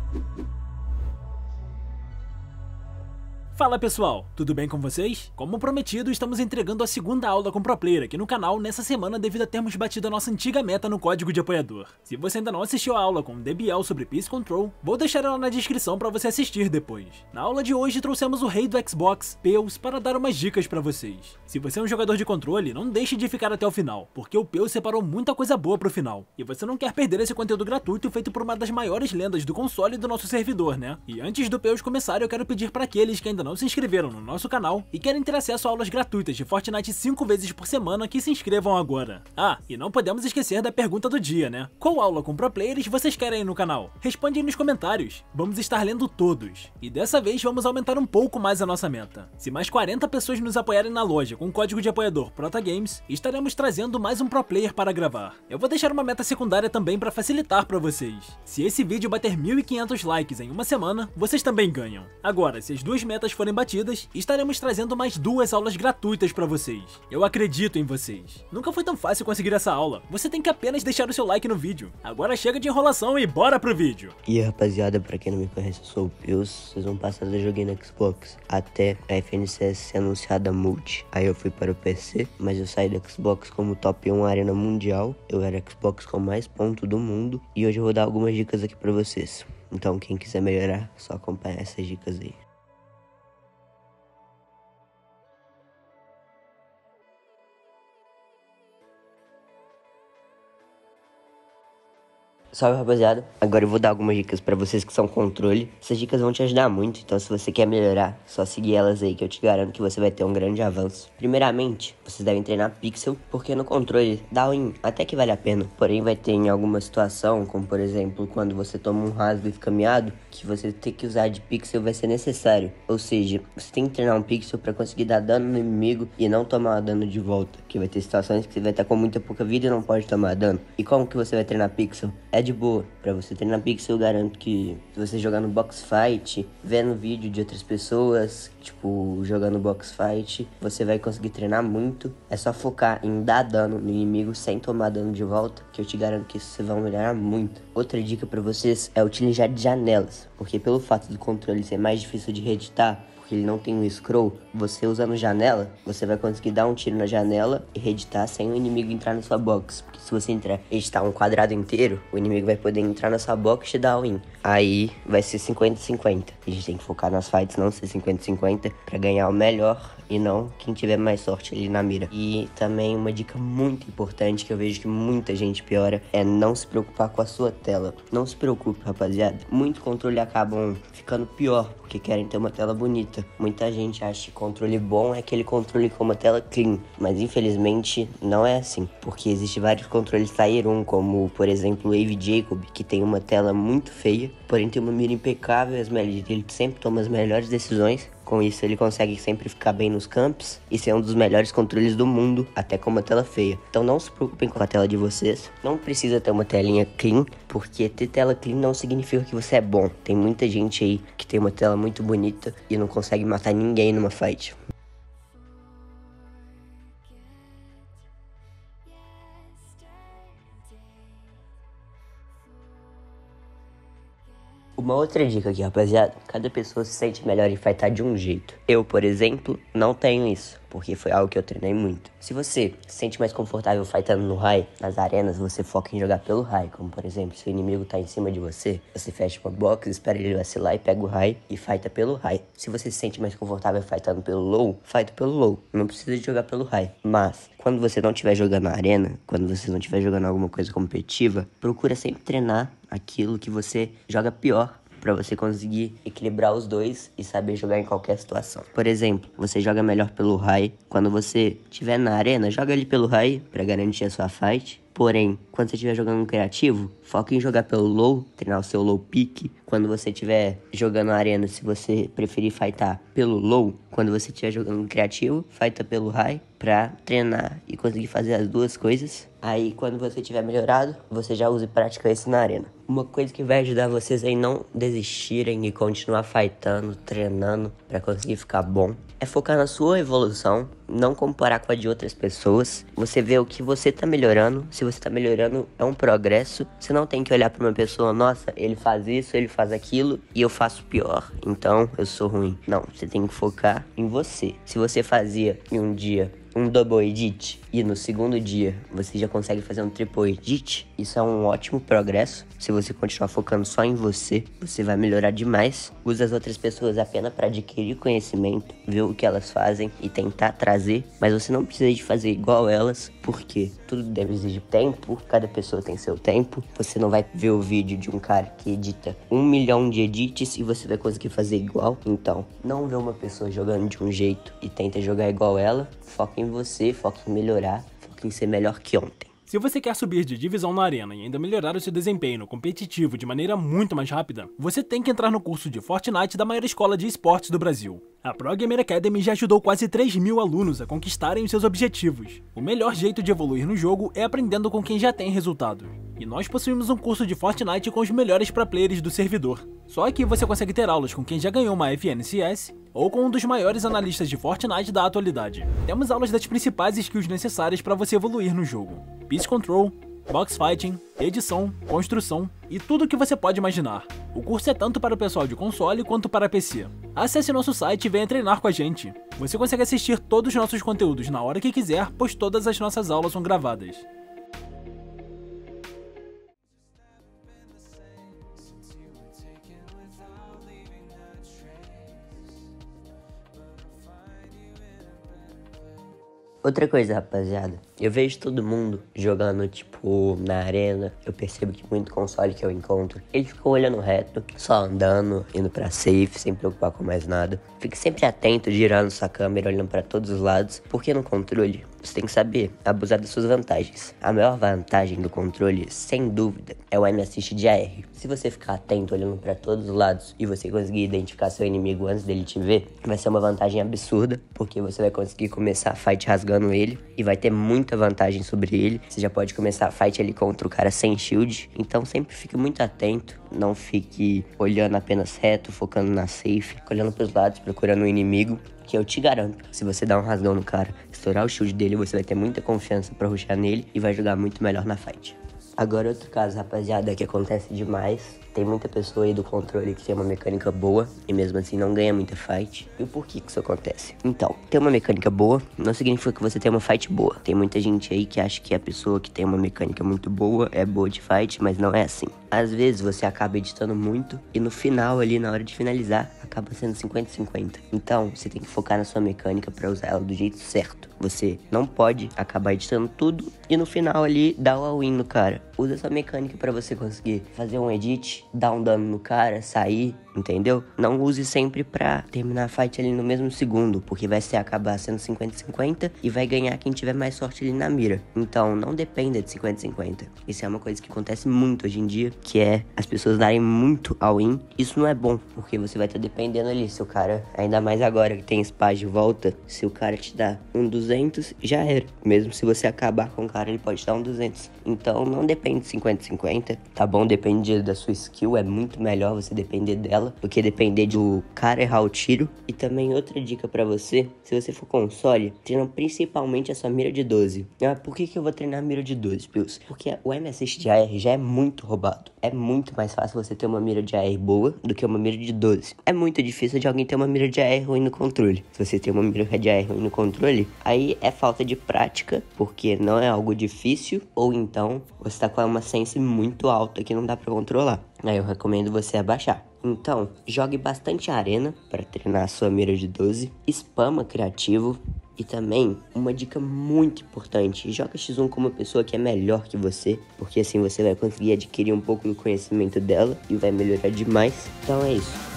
Fala pessoal, tudo bem com vocês? Como prometido, estamos entregando a segunda aula com Pro Player aqui no canal nessa semana devido a termos batido a nossa antiga meta no código de apoiador. Se você ainda não assistiu a aula com o DBL sobre Peace Control, vou deixar ela na descrição para você assistir depois. Na aula de hoje trouxemos o rei do Xbox, Peus, para dar umas dicas para vocês. Se você é um jogador de controle, não deixe de ficar até o final, porque o Peus separou muita coisa boa pro final. E você não quer perder esse conteúdo gratuito feito por uma das maiores lendas do console e do nosso servidor, né? E antes do Peus começar, eu quero pedir para aqueles que ainda não se inscreveram no nosso canal e querem ter acesso a aulas gratuitas de Fortnite 5 vezes por semana, que se inscrevam agora. Ah, e não podemos esquecer da pergunta do dia, né? Qual aula com Pro Players vocês querem no canal? Responde aí nos comentários, vamos estar lendo todos. E dessa vez vamos aumentar um pouco mais a nossa meta. Se mais 40 pessoas nos apoiarem na loja com o código de apoiador ProtaGames, estaremos trazendo mais um Pro Player para gravar. Eu vou deixar uma meta secundária também para facilitar para vocês. Se esse vídeo bater 1.500 likes em uma semana, vocês também ganham. Agora, se as duas metas forem batidas, estaremos trazendo mais 2 aulas gratuitas para vocês. Eu acredito em vocês. Nunca foi tão fácil conseguir essa aula. Você tem que apenas deixar o seu like no vídeo. Agora chega de enrolação e bora pro vídeo. E aí, rapaziada, pra quem não me conhece, eu sou o Peus. Vocês vão passar eu joguei no Xbox até a FNCS ser anunciada multi. Aí eu fui para o PC, mas eu saí do Xbox como top 1 arena mundial. Eu era Xbox com mais ponto do mundo. E hoje eu vou dar algumas dicas aqui pra vocês. Então quem quiser melhorar, só acompanhar essas dicas aí. Salve, rapaziada, agora eu vou dar algumas dicas pra vocês que são controle. Essas dicas vão te ajudar muito, então se você quer melhorar, só seguir elas aí que eu te garanto que você vai ter um grande avanço. Primeiramente, vocês devem treinar pixel, porque no controle dá win até que vale a pena. Porém vai ter em alguma situação, como por exemplo quando você toma um rasgo e fica miado, que você ter que usar de pixel vai ser necessário. Ou seja, você tem que treinar um pixel pra conseguir dar dano no inimigo e não tomar dano de volta. Porque vai ter situações que você vai estar com muita pouca vida e não pode tomar dano. E como que você vai treinar pixel? É de boa. Pra você treinar pixel, eu garanto que se você jogar no box fight, vendo vídeo de outras pessoas, tipo, jogando box fight, você vai conseguir treinar muito. É só focar em dar dano no inimigo sem tomar dano de volta, que eu te garanto que vocês vão melhorar muito. Outra dica pra vocês é utilizar de janelas, porque pelo fato do controle ser mais difícil de reeditar, que ele não tem um scroll, você usando janela, você vai conseguir dar um tiro na janela e reeditar sem o inimigo entrar na sua box. Porque se você editar um quadrado inteiro, o inimigo vai poder entrar na sua box e te dar win. Aí vai ser 50-50. A gente tem que focar nas fights, não ser 50-50, pra ganhar o melhor e não quem tiver mais sorte ali na mira. E também uma dica muito importante que eu vejo que muita gente piora é não se preocupar com a sua tela. Não se preocupe, rapaziada. Muitos controles acabam ficando pior porque querem ter uma tela bonita. Muita gente acha que controle bom é aquele controle com uma tela clean, mas infelizmente não é assim, porque existem vários controles Tier 1, como por exemplo o Wave Jacob, que tem uma tela muito feia, porém tem uma mira impecável e ele sempre toma as melhores decisões. Com isso ele consegue sempre ficar bem nos camps e ser um dos melhores controles do mundo, até com uma tela feia. Então não se preocupem com a tela de vocês, não precisa ter uma telinha clean, porque ter tela clean não significa que você é bom. Tem muita gente aí que tem uma tela muito bonita e não consegue matar ninguém numa fight. Uma outra dica aqui, rapaziada, cada pessoa se sente melhor em fightar de um jeito. Eu, por exemplo, não tenho isso, porque foi algo que eu treinei muito. Se você se sente mais confortável fightando no high, nas arenas, você foca em jogar pelo high. Como por exemplo, se o inimigo tá em cima de você, você fecha uma box, espera ele vacilar e pega o high e fighta pelo high. Se você se sente mais confortável fightando pelo low, fighta pelo low. Não precisa de jogar pelo high. Mas, quando você não estiver jogando na arena, quando você não estiver jogando alguma coisa competitiva, procura sempre treinar aquilo que você joga pior, pra você conseguir equilibrar os dois e saber jogar em qualquer situação. Por exemplo, você joga melhor pelo high. Quando você estiver na arena, joga ele pelo high pra garantir a sua fight. Porém, quando você estiver jogando no criativo, foca em jogar pelo low, treinar o seu low pick. Quando você estiver jogando na arena, se você preferir fightar pelo low, quando você estiver jogando no criativo, fighta pelo high pra treinar e conseguir fazer as duas coisas. Aí, quando você tiver melhorado, você já usa e pratica isso na arena. Uma coisa que vai ajudar vocês a não desistirem e continuar fightando, treinando pra conseguir ficar bom, é focar na sua evolução, não comparar com a de outras pessoas. Você vê o que você tá melhorando. Se você tá melhorando, é um progresso. Você não tem que olhar pra uma pessoa, nossa, ele faz isso, ele faz aquilo e eu faço pior, então eu sou ruim. Não, você tem que focar em você. Se você fazia em um dia um double edit e no segundo dia você já consegue fazer um triple edit, isso é um ótimo progresso. Se você continuar focando só em você, você vai melhorar demais. Usa as outras pessoas apenas para adquirir conhecimento, ver o que elas fazem e tentar trazer, mas você não precisa de fazer igual elas, porque tudo deve exigir tempo, cada pessoa tem seu tempo. Você não vai ver o vídeo de um cara que edita 1 milhão de edits e você vai conseguir fazer igual. Então, não vê uma pessoa jogando de um jeito e tenta jogar igual ela. Foca em você, foca em melhorar, foca em ser melhor que ontem. Se você quer subir de divisão na arena e ainda melhorar o seu desempenho no competitivo de maneira muito mais rápida, você tem que entrar no curso de Fortnite da maior escola de esportes do Brasil. A Pro Gamer Academy já ajudou quase 3.000 alunos a conquistarem os seus objetivos. O melhor jeito de evoluir no jogo é aprendendo com quem já tem resultados. E nós possuímos um curso de Fortnite com os melhores pro players do servidor. Só aqui você consegue ter aulas com quem já ganhou uma FNCS ou com um dos maiores analistas de Fortnite da atualidade. Temos aulas das principais skills necessárias para você evoluir no jogo: Piece Control, Box Fighting, edição, construção e tudo o que você pode imaginar. O curso é tanto para o pessoal de console quanto para PC. Acesse nosso site e venha treinar com a gente. Você consegue assistir todos os nossos conteúdos na hora que quiser, pois todas as nossas aulas são gravadas. Outra coisa, rapaziada, eu vejo todo mundo jogando, tipo, na arena. Eu percebo que muito console que eu encontro, ele fica olhando reto, só andando, indo pra safe, sem preocupar com mais nada. Fique sempre atento, girando sua câmera, olhando pra todos os lados, porque no controle você tem que saber abusar das suas vantagens. A maior vantagem do controle, sem dúvida, é o aim assist de AR. Se você ficar atento, olhando pra todos os lados, e você conseguir identificar seu inimigo antes dele te ver, vai ser uma vantagem absurda, porque você vai conseguir começar a fight rasgando ele, e vai ter muita vantagem sobre ele. Você já pode começar a fight ali contra o cara sem shield, então sempre fique muito atento, não fique olhando apenas reto, focando na safe, fique olhando pros lados, procurando o inimigo, que eu te garanto, se você dar um rasgão no cara, estourar o shield dele, você vai ter muita confiança pra rushar nele e vai jogar muito melhor na fight. Agora outro caso, rapaziada, que acontece demais. Tem muita pessoa aí do controle que tem uma mecânica boa e mesmo assim não ganha muita fight. E o porquê que isso acontece? Então, ter uma mecânica boa não significa que você tem uma fight boa. Tem muita gente aí que acha que a pessoa que tem uma mecânica muito boa é boa de fight, mas não é assim. Às vezes você acaba editando muito e no final ali, na hora de finalizar, acaba sendo 50-50. Então, você tem que focar na sua mecânica pra usar ela do jeito certo. Você não pode acabar editando tudo e no final ali dar o all-in no cara. Usa essa mecânica pra você conseguir fazer um edit, dar um dano no cara, sair, entendeu? Não use sempre pra terminar a fight ali no mesmo segundo, porque vai acabar sendo 50-50 e vai ganhar quem tiver mais sorte ali na mira. Então, não dependa de 50-50. Isso é uma coisa que acontece muito hoje em dia, que é as pessoas darem muito all-in. Isso não é bom, porque você vai estar dependendo ali. Se o cara, ainda mais agora que tem spa de volta, se o cara te dá um 200, já era. Mesmo se você acabar com o cara, ele pode dar um 200. Então, não depende de 50-50, tá bom? Depende da sua skill, é muito melhor você depender dela do que depender do cara errar o tiro. E também outra dica pra você, se você for console, treina principalmente a sua mira de 12. Por que eu vou treinar a mira de 12, Pills? Porque o aim assist de AR já é muito roubado. É muito mais fácil você ter uma mira de AR boa do que uma mira de 12. É muito difícil de alguém ter uma mira de AR ruim no controle. Se você tem uma mira de AR ruim no controle, aí é falta de prática, porque não é algo difícil, ou então você tá com uma sense muito alta que não dá pra controlar. Aí eu recomendo você abaixar. Então, jogue bastante arena para treinar a sua mira de 12, spama criativo e também, uma dica muito importante, joga X1 com uma pessoa que é melhor que você, porque assim você vai conseguir adquirir um pouco do conhecimento dela e vai melhorar demais. Então é isso.